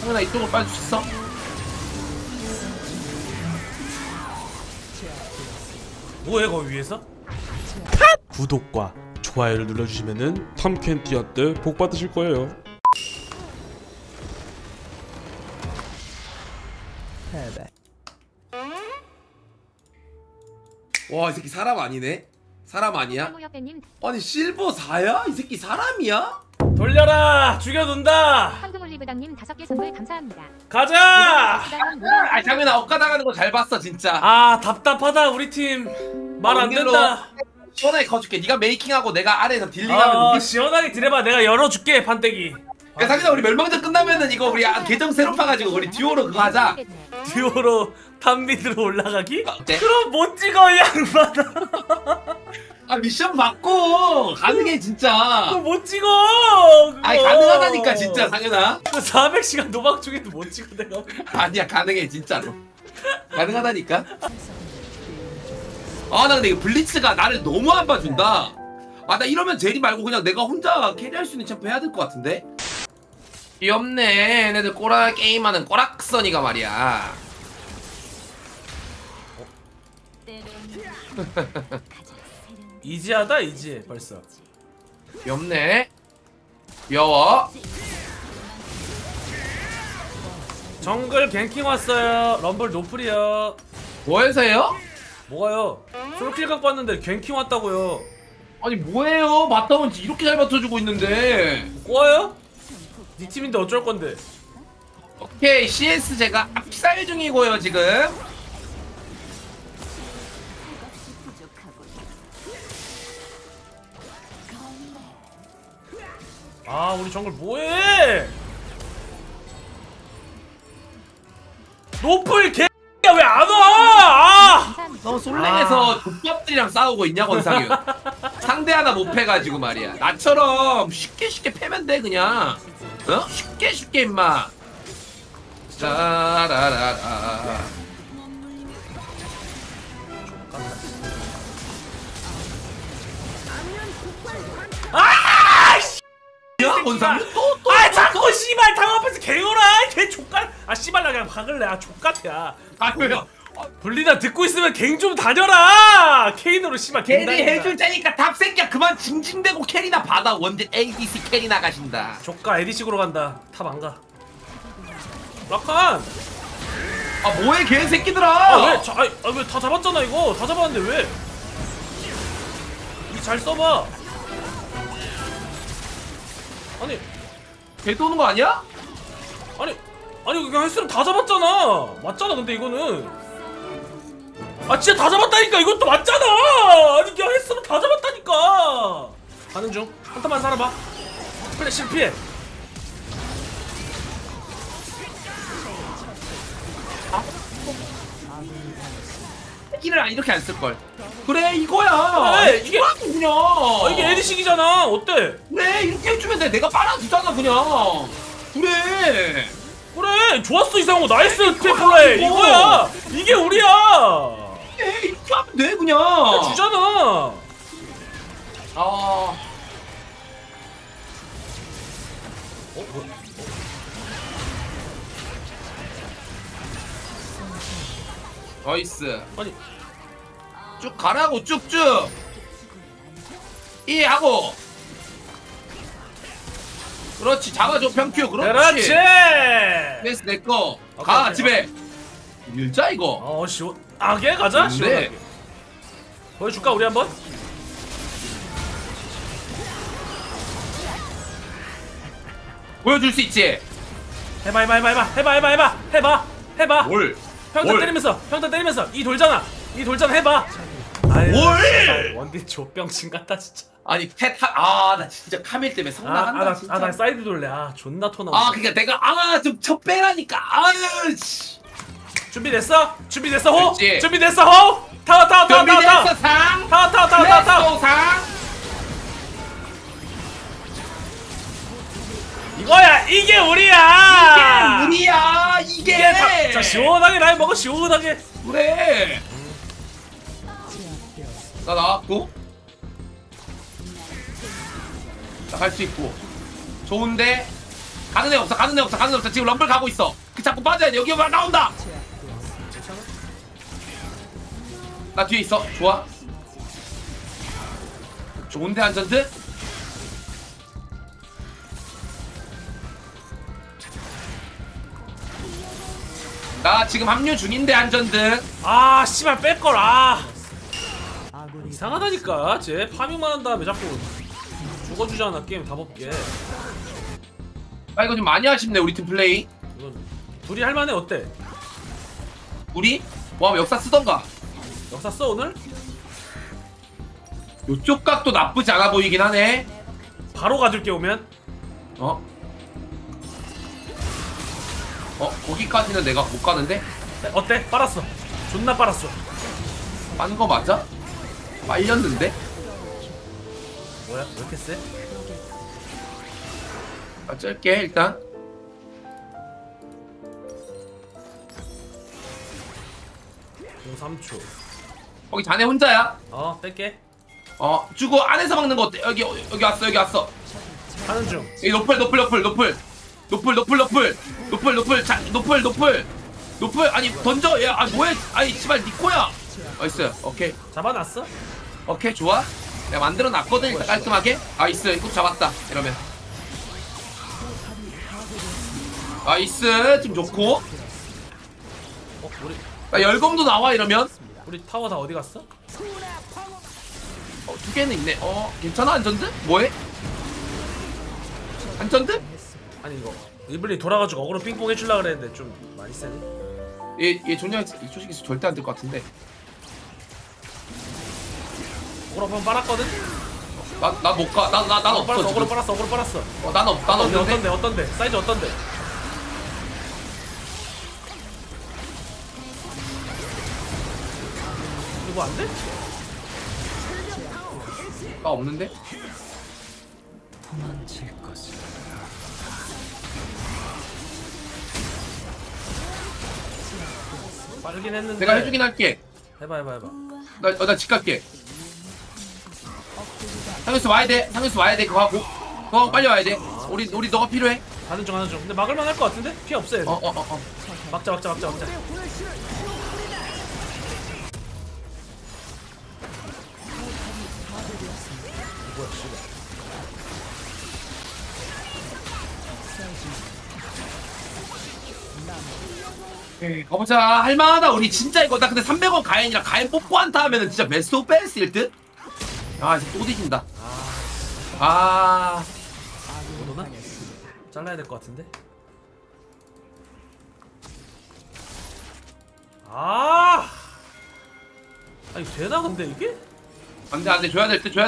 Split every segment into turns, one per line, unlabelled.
상현아 이쪽으로 빠질 수 있어?
뭐해 거기 위에서? 구독과 좋아요를 눌러주시면은 탐켄티아 때 복 받으실 거예요.
와, 이 새끼 사람 아니네? 사람 아니야? 아니 실버 4야? 이 새끼 사람이야?
돌려라! 죽여둔다!
황금올리브당님 5개 선물 감사합니다.
가자!
아, 장면아 엇가당하는 거 잘 봤어 진짜.
아 답답하다 우리 팀 말 안 된다.
시원하게 커줄게. 네가 메이킹하고 내가 아래에서 딜링하면.
시원하게 딜해봐. 내가 열어줄게 판때기.
야 상현아 우리 멸망전 끝나면은 이거 우리 계정 새로 파가지고 우리 듀오로 그거 하자.
듀오로 탑미드로 올라가기?
어때?
그럼 못 찍어 이 양반아.
아 미션 받고 가능해 진짜.
그거 못 찍어 그거.
아니 가능하다니까 진짜 상현아.
그 400시간 도박 중에도 못 찍어 내가.
아니야 가능해 진짜로. 가능하다니까. 아 나 근데 이거 블리츠가 나를 너무 안 봐준다. 아 나 이러면 제리 말고 그냥 내가 혼자 캐리할 수 있는 챔프 해야 될 것 같은데. 귀엽네 얘네들 꼬라 게임하는 꼬락선이가 말이야.
이지하다 이지해 벌써.
귀엽네. 귀여워.
정글 갱킹 왔어요. 럼블 노플이요.
뭐해서요?
뭐가요? 솔킬각 봤는데 갱킹 왔다고요.
아니 뭐해요? 바텀은 이렇게 잘 받쳐주고 있는데.
꼬아요? 니 팀인데 어쩔 건데.
오케이 CS 제가 압살 중이고요 지금.
아 우리 정글 뭐해? 노플 개야 왜 안 와? 아!
너 솔랭에서 족밥들이랑 싸우고 있냐 권상윤. 상대 하나 못 패가지고 말이야. 나처럼 쉽게 패면 돼 그냥. 어? 쉽게 임마. 짜라라라.
아! 씨!
야 권상윤 또.
아 자꾸 씨발 당 앞에서 개오라 개 족같. 아 씨발 나 그냥 박을래. 아 족같아.
아 왜요?
블리다 듣고 있으면 갱 좀 다녀라. 케인으로 씨발 갱
캐리
다닌다.
해줄 테니까 답새끼야 그만 징징대고 캐리나 받아. 원딜 ADC 캐리 나가신다.
조카 에디식으로 간다. 탑 안 가. 라칸.
아 뭐해 개새끼들아.
아 왜? 왜 다 잡았잖아 이거. 다 잡았는데 왜? 이 잘 써봐. 아니
개 도는 거 아니야?
아니 그냥 헬스는 다 잡았잖아. 맞잖아 근데 이거는. 아 진짜 다 잡았다니까. 이것도 맞잖아. 아니 그냥 헬스는 다 잡았다니까. 가는 중. 한타만 살아봐. 플래시를 피해.
이를 이렇게 안 쓸걸. 그래 이거야.
그래, 이게-
그냥.
이게 에디식이잖아. 어때?
그래 이렇게 해주면 돼. 내가 빨아주잖아 그냥. 그래.
그래 좋았어 이상호. 나이스 트리플레이. 이거야. 이게 우리야.
이렇게 하면 돼 그냥.
주잖아.
아.
뭐야?
나이스.
아니
쭉 가라고 쭉쭉. 이 하고. 그렇지 잡아줘 평큐. 그렇지. 됐어 내꺼. 가
오케이.
집에. 밀자 이거.
시원하게 가자. 시원하게. 보여줄까 우리 한번?
보여줄 수 있지.
해봐.
뭘?
평타 때리면서 이 돌잖아 해봐. 아유,
뭘?
원딜 조병신 같다 진짜.
아니 나 진짜 카밀 때문에 성나간다 진짜.
나 사이드 돌래. 존나 토 나온다.
그니까 내가 좀 첩빼라니까. 씨.
준비됐어 호?
그렇지.
준비됐어 호? 타워
준비됐어 상.
타워
상.
이거야 이게 우리야.
이게.
자 시원하게 라인 먹어 시원하게.
그래. 나 나왔고. 나 할 수 있고. 좋은데. 가는 애 없어 가는 애 없어 가는 애 없어. 지금 럼블 가고 있어. 그 자꾸 빠져야 돼. 여기 막 나온다.
괜찮아?
나 뒤에 있어. 좋아. 좋은데 안전드? 나 지금 합류 중인데 안전드.
아 씨발 뺄걸. 아 이상하다니까. 쟤 파밍만 한 다음에 자꾸 죽어주잖아. 게임 다 벗게.
아 이거 좀 많이 아쉽네 우리 팀 플레이.
이건 둘이 할만해. 어때?
우리? 와 역사 쓰던가.
역사 써 오늘?
요쪽 각도 나쁘지 않아 보이긴 하네.
바로 가줄게 오면.
거기까지는 내가 못 가는데?
어때? 빨았어. 존나 빨았어.
빤 거 맞아? 빨렸는데?
뭐야? 왜 이렇게 세?
아, 짤게 일단.
공 3초.
거기 자네 혼자야?
뺄게.
주고 안에서 막는 거 어때? 여기 왔어 여기 왔어.
하는 중.
여기 노플 아니 던져. 얘 뭐해? 아니 씨발 니코야. 나이스. 오케이
잡아놨어?
오케이 좋아. 내가 만들어 놨거든 일단 깔끔하게. 나이스 이거 잡았다 이러면. 나이스 지금 좋고.
우리
나 열검도 나와 이러면.
우리 타워 다 어디 갔어?
두 개는 있네. 괜찮아 안전드? 뭐해? 안전드?
아니 이거 이블리 돌아가지고 어그로 삥뽕 해줄라 그랬는데 좀 많이 세네.
얘 존냐 이 초식에서 절대 안 될 것 같은데.
어그로 한번 빨았거든?
나 못 가. 난 없어
빨았어. 어그로
지금.
빨았어. 어그로 빨았어.
난 없는데.
어떤데? 사이즈 어떤데? 이거 안 돼?
나 없는데.
빠르긴 했는데.
내가 해주긴 할게.
해봐.
나 집 갈게. 상윤수 와야 돼. 그거 하고. 그거 빨리 와야 돼. 우리 너가 필요해.
하는 중. 근데 막을만 할 것 같은데? 피 없어 얘들. 막자. 뭐야 씨발.
가보자. 할만하다. 우리 진짜 이거 나 근데 300원 가엔이랑 가엔 뽀뽀 한타 하면은 진짜 베스트 오브 베스트일 듯? 이제 또 뒤진다.
오도나? 잘라야 될 것 같은데? 아니 되나 근데 이게?
안돼 줘야 될 듯.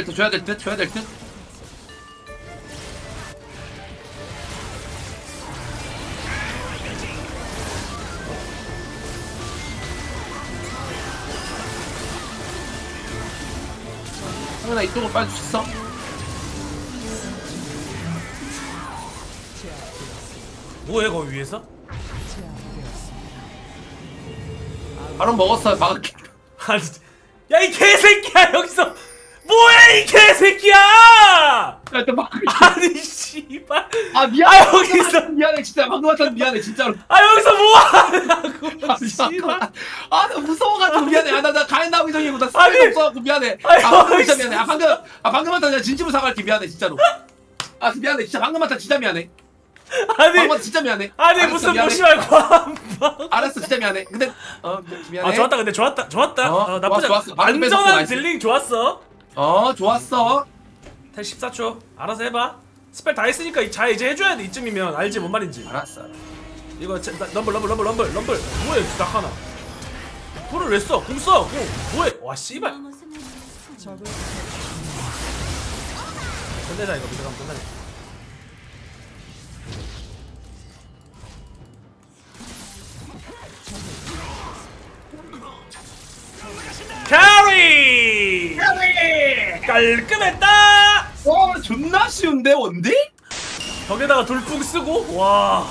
상윤아 이쪽으로 빠질 수 있어?
뭐해 거기 위에서?
바로 먹었어. 막을게.
아니 야 이 개새끼야 여기서 뭐해 이 개새끼야!
야, 또 막을게.
아니 씨발.
미안해.
여기서
미안해 진짜. 방금 왔다 미안해 진짜로.
여기서 뭐하냐고 씨발.
나 무서워가지고 미안해. 나 가엔 나오기 전이고 나
아니.
스피드 없어가지고 미안해. 방금 진짜 미안해. 방금 왔다 내가 진심으로 사과할게. 미안해 진짜로. 미안해 진짜. 방금 왔다 진짜 미안해. 방금 왔다 진짜 미안해.
아니
알았어,
무슨
미안해.
무시할 거야.
알았어 진짜 미안해. 근데 미안해.
좋았다 근데 좋았다. 나쁘지
좋았어.
않아.
방금 뺏었어,
안전한
나이스.
딜링 좋았어.
좋았어.
텔 14초 알아서 해봐. 스펠 다 했으니까 이제 해줘야 돼. 이쯤이면 알지 뭔 말인지.
알았어.
이거 럼블 뭐해 낙하나. 불을 왜 써? 궁 써. 궁 뭐해? 와 씨발. 끝내자 이거. 미드 가면 끝내자. 캐리! 깔끔했다!
존나 쉬운데 원딜?
벽에다가 돌풍 쓰고 와.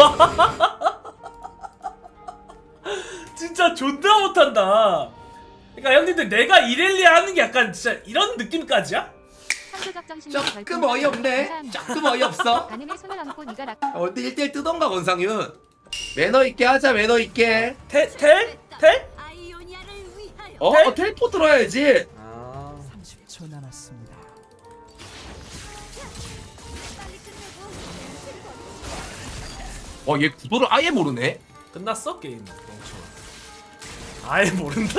진짜 존나 못한다. 그러니까 형님들 내가 이렐리아 하는 게 약간 진짜 이런 느낌까지야?
조금 어이없네. 조금 어이없어.
가능해 손을 얹고 네가 락.
어때 1대1 뜨던가 권상윤. 매너 있게 하자 매너 있게.
텔?
텔포 들어야지.
30초 남았습니다.
얘 구도를 아예 모르네.
끝났어 게임. 멍청. 아예 모른다.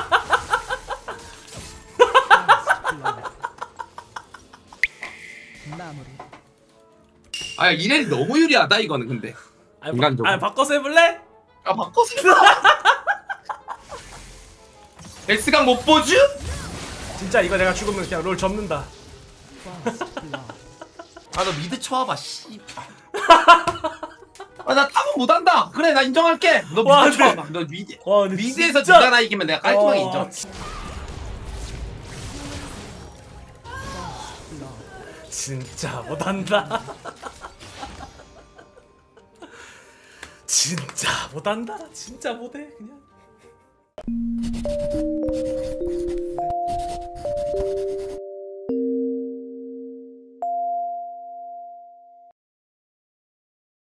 마무리.
야 이렐 너무 유리하다 이거는 근데. 인간적으로.
아니 바꿔서 해볼래?
바꿔서. X강 못 보죠?
진짜 이거 내가 죽으면 그냥 롤 접는다.
너 미드 쳐와봐 씨. 나 탑은 못한다. 그래 나 인정할게. 너
와,
미드
근데-
쳐와봐. 너 미드.
와, 근데
미드에서
진짜-
네가 나 이기면 내가 깔끔하게
와,
인정.
진짜 못한다. 진짜 못한다. 진짜 못해 그냥.